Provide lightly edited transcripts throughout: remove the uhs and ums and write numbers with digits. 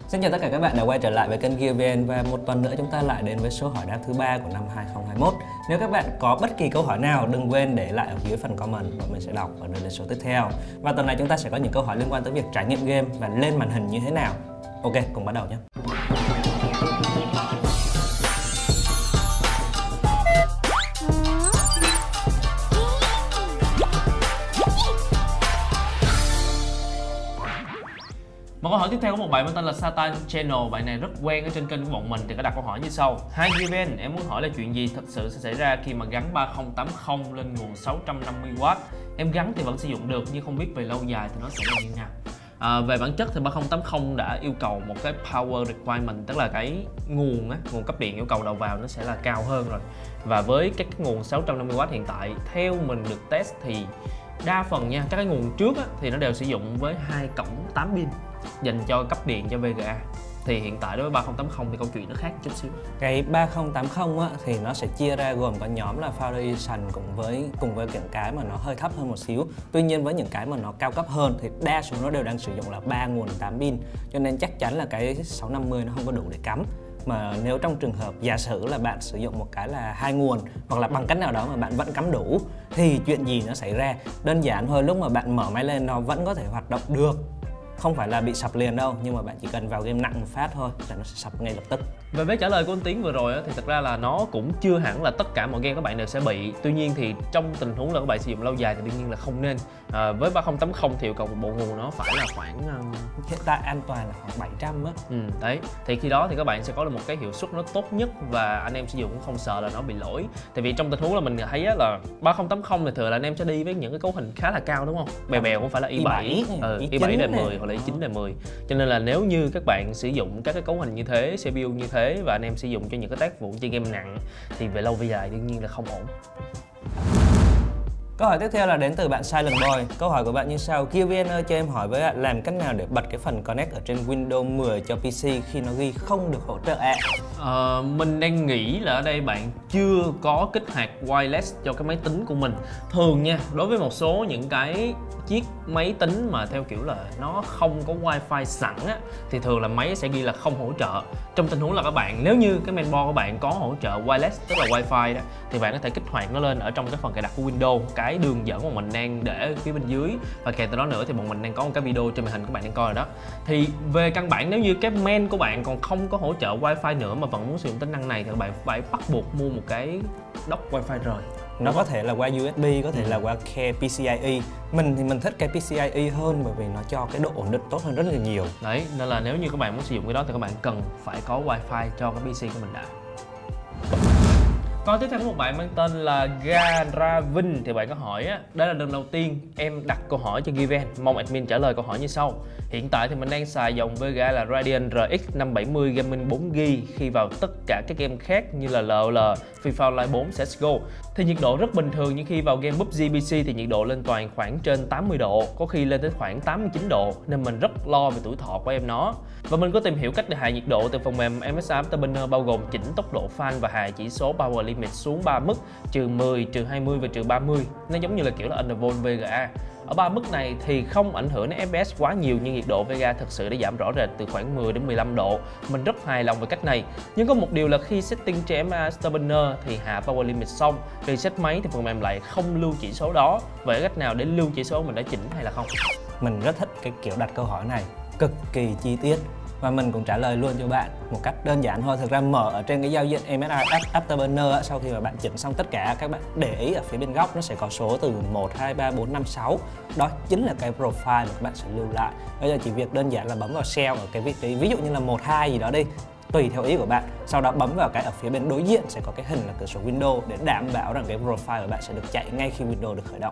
Xin chào tất cả các bạn đã quay trở lại với kênh GearVN và một tuần nữa chúng ta lại đến với số hỏi đáp thứ 3 của năm 2021. Nếu các bạn có bất kỳ câu hỏi nào đừng quên để lại ở dưới phần comment và mình sẽ đọc và đưa đến số tiếp theo. Và tuần này chúng ta sẽ có những câu hỏi liên quan tới việc trải nghiệm game và lên màn hình như thế nào. Ok, cùng bắt đầu nhé. Một câu hỏi tiếp theo của một bạn mang tên là Satan Channel. Bạn này rất quen ở trên kênh của bọn mình thì có đặt câu hỏi như sau: Hi GearVN, em muốn hỏi là chuyện gì thật sự sẽ xảy ra khi mà gắn 3080 lên nguồn 650W. Em gắn thì vẫn sử dụng được nhưng không biết về lâu dài thì nó sẽ là như thế nào. Về bản chất thì 3080 đã yêu cầu một cái power requirement, tức là cái nguồn cấp điện yêu cầu đầu vào nó sẽ là cao hơn rồi. Và với cái nguồn 650W hiện tại, theo mình được test thì đa phần nha, các cái nguồn trước thì nó đều sử dụng với 2 cổng 8 pin dành cho cấp điện cho VGA. Thì hiện tại đối với 3080 thì câu chuyện nó khác chút xíu. Cái 3080 thì nó sẽ chia ra gồm có nhóm là Foundry Edition cùng với những cái mà nó hơi thấp hơn một xíu. Tuy nhiên với những cái mà nó cao cấp hơn thì đa số nó đều đang sử dụng là 3 nguồn 8 pin, cho nên chắc chắn là cái 650 nó không có đủ để cắm. Mà nếu trong trường hợp giả sử là bạn sử dụng một cái là 2 nguồn hoặc là bằng cách nào đó mà bạn vẫn cắm đủ thì chuyện gì nó xảy ra? Đơn giản thôi, lúc mà bạn mở máy lên nó vẫn có thể hoạt động được. Không phải là bị sập liền đâu, nhưng mà bạn chỉ cần vào game nặng một phát thôi là nó sẽ sập ngay lập tức. Về với trả lời của anh Tiến vừa rồi thì thật ra là nó cũng chưa hẳn là tất cả mọi game các bạn đều sẽ bị. Tuy nhiên thì trong tình huống là các bạn sử dụng lâu dài thì đương nhiên là không nên. Với 3080 thì yêu cầu một bộ nguồn nó phải là khoảng hiện tại an toàn là khoảng 700 á. Đấy, thì khi đó thì các bạn sẽ có được một cái hiệu suất nó tốt nhất và anh em sử dụng cũng không sợ là nó bị lỗi. Tại vì trong tình huống là mình thấy là 3080 thì thường là anh em sẽ đi với những cái cấu hình khá là cao đúng không? Bèo cũng phải là i7, i7 đời 10 hoặc là i9 đời 10. Cho nên là nếu như các bạn sử dụng các cái cấu hình như thế, CPU như thế và anh em sử dụng cho những cái tác vụ chơi game nặng thì về lâu về dài đương nhiên là không ổn. Câu hỏi tiếp theo là đến từ bạn Silent Boy. Câu hỏi của bạn như sau: GearVN ơi, cho em hỏi với bạn làm cách nào để bật cái phần connect ở trên Windows 10 cho PC khi nó ghi không được hỗ trợ ạ? Mình đang nghĩ là ở đây bạn chưa có kích hoạt wireless cho cái máy tính của mình. Thường nha, đối với một số những cái chiếc máy tính mà theo kiểu là nó không có wifi sẵn á, thì thường là máy sẽ ghi là không hỗ trợ. Trong tình huống là các bạn, nếu như cái mainboard của bạn có hỗ trợ wireless, tức là wifi đó, thì bạn có thể kích hoạt nó lên ở trong cái phần cài đặt của Windows, cái đường dẫn mà mình đang để ở phía bên dưới. Và kèm theo đó nữa thì bọn mình đang có một cái video trên màn hình các bạn đang coi rồi đó. Thì về căn bản nếu như cái main của bạn còn không có hỗ trợ wifi nữa mà vẫn muốn sử dụng tính năng này thì các bạn phải bắt buộc mua một cái dock wifi rời. Nó có thể là qua USB, có thể là qua ke PCIe. Mình thì mình thích cái PCIe hơn bởi vì nó cho cái độ ổn định tốt hơn rất là nhiều. Đấy, nên là nếu như các bạn muốn sử dụng cái đó thì các bạn cần phải có wifi cho cái PC của mình đã. Câu tiếp theo của một bạn mang tên là Garavin thì bạn có hỏi á, đây là lần đầu tiên em đặt câu hỏi cho GearVN, mong admin trả lời câu hỏi như sau. Hiện tại thì mình đang xài dòng VGA là Radeon RX 570 Gaming 4GB. Khi vào tất cả các game khác như là LOL, FIFA Online 4, CSGO thì nhiệt độ rất bình thường, nhưng khi vào game PUBG PC thì nhiệt độ lên toàn khoảng trên 80 độ, có khi lên tới khoảng 89 độ, nên mình rất lo về tuổi thọ của em nó. Và mình có tìm hiểu cách để hạ nhiệt độ từ phần mềm MSI Afterburner, bao gồm chỉnh tốc độ fan và hạ chỉ số Power Limit xuống 3 mức: -10, -20 và -30. Nó giống như là kiểu là undervolt VGA. Ở 3 mức này thì không ảnh hưởng đến FPS quá nhiều, nhưng nhiệt độ VGA thực sự đã giảm rõ rệt từ khoảng 10 đến 15 độ. Mình rất hài lòng về cách này. Nhưng có một điều là khi setting cho MSI Afterburner thì hạ Power Limit xong, reset máy thì phần mềm lại không lưu chỉ số đó. Vậy cách nào để lưu chỉ số mình đã chỉnh hay là không? Mình rất thích cái kiểu đặt câu hỏi này, cực kỳ chi tiết. Và mình cũng trả lời luôn cho bạn một cách đơn giản thôi. Thực ra mở ở trên cái giao diện MSI Afterburner sau khi mà bạn chỉnh xong tất cả, các bạn để ý ở phía bên góc nó sẽ có số từ 1, 2, 3, 4, 5, 6. Đó chính là cái profile mà các bạn sẽ lưu lại. Bây giờ chỉ việc đơn giản là bấm vào cell ở cái vị trí, ví dụ như là 1, 2 gì đó đi, tùy theo ý của bạn. Sau đó bấm vào cái ở phía bên đối diện sẽ có cái hình là cửa sổ Windows để đảm bảo rằng cái profile của bạn sẽ được chạy ngay khi Windows được khởi động.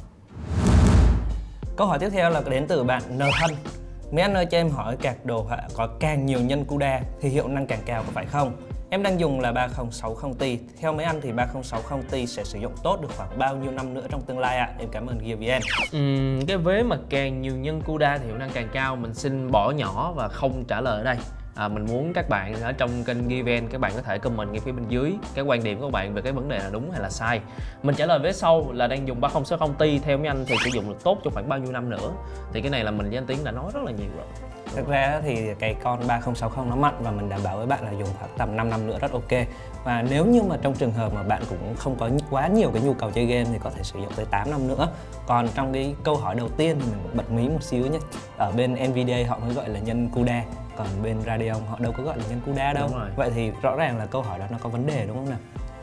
Câu hỏi tiếp theo là đến từ bạn N Thân. Mấy anh ơi, cho em hỏi card đồ họa có càng nhiều nhân CUDA thì hiệu năng càng cao có phải không? Em đang dùng là 3060 Ti. Theo mấy anh thì 3060 Ti sẽ sử dụng tốt được khoảng bao nhiêu năm nữa trong tương lai ạ? Em cảm ơn GearVN. Cái vế mà càng nhiều nhân CUDA thì hiệu năng càng cao, mình xin bỏ nhỏ và không trả lời ở đây. Mình muốn các bạn ở trong kênh GearVN, các bạn có thể comment ngay phía bên dưới cái quan điểm của các bạn về cái vấn đề là đúng hay là sai. Mình trả lời vế sau là đang dùng 3060 Ti, theo mấy anh thì sử dụng được tốt trong khoảng bao nhiêu năm nữa. Thì cái này là mình với anh Tiến đã nói rất là nhiều rồi. Thực ra thì cái con 3060 nó mạnh và mình đảm bảo với bạn là dùng khoảng tầm 5 năm nữa rất ok. Và nếu như mà trong trường hợp mà bạn cũng không có quá nhiều cái nhu cầu chơi game thì có thể sử dụng tới 8 năm nữa. Còn trong cái câu hỏi đầu tiên thì mình cũng bật mí một xíu nhé. Ở bên Nvidia họ mới gọi là nhân CUDA, còn bên Radeon họ đâu có gọi là nhân CUDA đâu. Vậy thì rõ ràng là câu hỏi đó nó có vấn đề đúng không nào?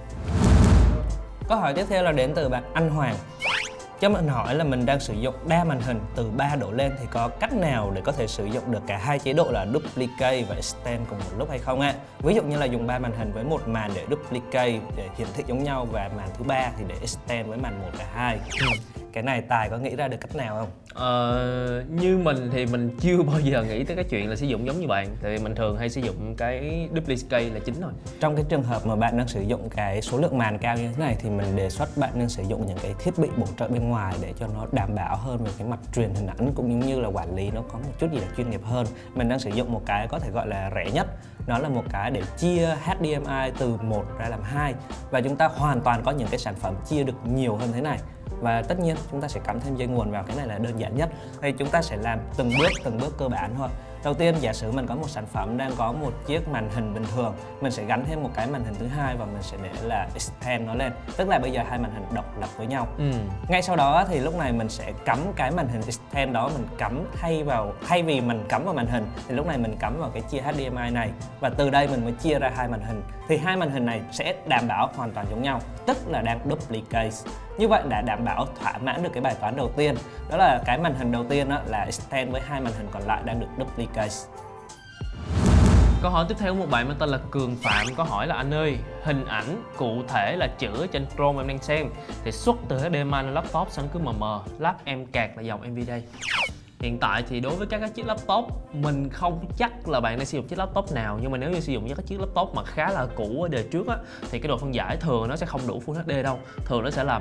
Câu hỏi tiếp theo là đến từ bạn Anh Hoàng. Cho mình hỏi là mình đang sử dụng đa màn hình từ 3 độ lên thì có cách nào để có thể sử dụng được cả hai chế độ là Duplicate và Extend cùng một lúc hay không ạ? Ví dụ như là dùng 3 màn hình với một màn để Duplicate để hiển thị giống nhau và màn thứ ba thì để Extend với màn 1 và 2. Cái này Tài có nghĩ ra được cách nào không? Như mình thì mình chưa bao giờ nghĩ tới cái chuyện là sử dụng giống như bạn. Tại vì mình thường hay sử dụng cái Duplicate là chính thôi. Trong cái trường hợp mà bạn đang sử dụng cái số lượng màn cao như thế này thì mình đề xuất bạn nên sử dụng những cái thiết bị bổ trợ bên ngoài để cho nó đảm bảo hơn về cái mặt truyền hình ảnh cũng như là quản lý nó có một chút gì là chuyên nghiệp hơn. Mình đang sử dụng một cái có thể gọi là rẻ nhất. Nó là một cái để chia HDMI từ 1 ra làm 2 và chúng ta hoàn toàn có những cái sản phẩm chia được nhiều hơn thế này. Và tất nhiên chúng ta sẽ cắm thêm dây nguồn vào, cái này là đơn giản nhất. Thì chúng ta sẽ làm từng bước cơ bản thôi. Đầu tiên giả sử mình có một sản phẩm đang có một chiếc màn hình bình thường, mình sẽ gắn thêm một cái màn hình thứ hai và mình sẽ để là extend nó lên. Tức là bây giờ hai màn hình độc lập với nhau. Ngay sau đó thì lúc này mình sẽ cắm cái màn hình extend đó, mình cắm thay vì mình cắm vào màn hình thì lúc này mình cắm vào cái chia HDMI này và từ đây mình mới chia ra hai màn hình. Thì hai màn hình này sẽ đảm bảo hoàn toàn giống nhau, tức là đang duplicate. Như vậy đã đảm bảo thỏa mãn được cái bài toán đầu tiên. Đó là cái màn hình đầu tiên đó là extend với hai màn hình còn lại đang được duplicate. Câu hỏi tiếp theo của một bạn tên là Cường Phạm có hỏi là anh ơi, hình ảnh cụ thể là chữ trên Chrome em đang xem thì xuất từ HDMI lên laptop sao nó cứ mờ mờ, lắp em cạc là dòng Nvidia. Hiện tại thì đối với các chiếc laptop mình không chắc là bạn đang sử dụng chiếc laptop nào, nhưng mà nếu như sử dụng các chiếc laptop mà khá là cũ ở đời trước á thì cái độ phân giải thường nó sẽ không đủ Full HD đâu. Thường nó sẽ là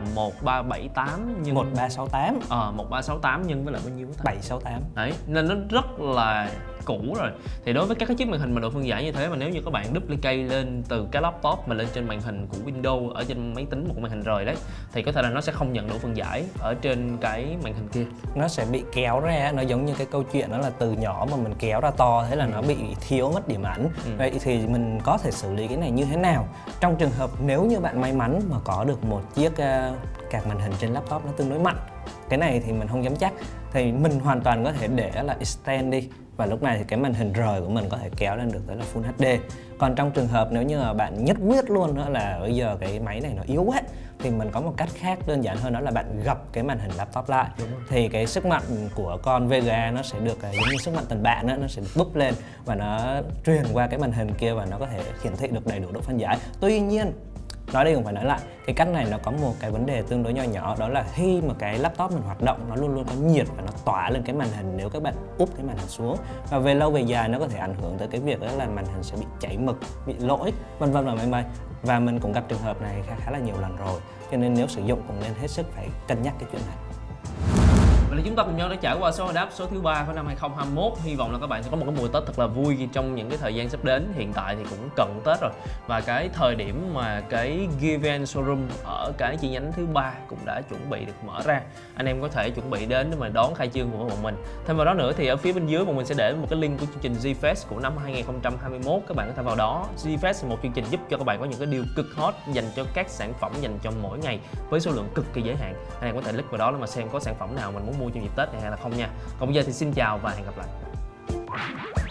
1378 nhưng 1368. 1368 nhân với lại bao nhiêu? 768. Đấy, nên nó rất là cũ rồi. Thì đối với các cái chiếc màn hình mà độ phân giải như thế mà nếu như các bạn duplicate lên từ cái laptop mà lên trên màn hình của Windows ở trên máy tính một màn hình rời đấy thì có thể là nó sẽ không nhận độ phân giải ở trên cái màn hình kia. Nó sẽ bị kéo ra, nó giống như cái câu chuyện đó là từ nhỏ mà mình kéo ra to thế là nó bị thiếu mất điểm ảnh. Vậy thì mình có thể xử lý cái này như thế nào? Trong trường hợp nếu như bạn may mắn mà có được một chiếc card màn hình trên laptop nó tương đối mạnh, cái này thì mình không dám chắc, thì mình hoàn toàn có thể để là extend đi và lúc này thì cái màn hình rời của mình có thể kéo lên được tới là Full HD. Còn trong trường hợp nếu như mà bạn nhất quyết luôn đó là bây giờ cái máy này nó yếu quá thì mình có một cách khác đơn giản hơn, đó là bạn gập cái màn hình laptop lại. Thì cái sức mạnh của con VGA nó sẽ được giống như sức mạnh tình bạn đó, nó sẽ được búp lên và nó truyền qua cái màn hình kia và nó có thể hiển thị được đầy đủ độ phân giải. Tuy nhiên nói đi cũng phải nói lại, cái cách này nó có một cái vấn đề tương đối nho nhỏ, đó là khi mà cái laptop mình hoạt động nó luôn luôn có nhiệt và nó tỏa lên cái màn hình nếu các bạn úp cái màn hình xuống, và về lâu về dài nó có thể ảnh hưởng tới cái việc đó là màn hình sẽ bị chảy mực, bị lỗi vân vân và mây mây. Và mình cũng gặp trường hợp này khá là nhiều lần rồi, cho nên nếu sử dụng cũng nên hết sức phải cân nhắc cái chuyện này. Vậy là chúng ta cùng nhau đã trải qua số hồi đáp số thứ 3 của năm 2021. Hy vọng là các bạn sẽ có một cái mùa Tết thật là vui trong những cái thời gian sắp đến. Hiện tại thì cũng cận Tết rồi và cái thời điểm mà cái Given Showroom ở cái chi nhánh thứ 3 cũng đã chuẩn bị được mở ra. Anh em có thể chuẩn bị đến để mà đón khai trương của bọn mình. Thêm vào đó nữa thì ở phía bên dưới bọn mình sẽ để một cái link của chương trình G-Fest của năm 2021. Các bạn có thể vào đó. G-Fest là một chương trình giúp cho các bạn có những cái deal cực hot dành cho các sản phẩm dành cho mỗi ngày với số lượng cực kỳ giới hạn. Anh em có thể click vào đó để mà xem có sản phẩm nào mình muốn mua trong dịp Tết này hay là không nha. Còn bây giờ thì xin chào và hẹn gặp lại.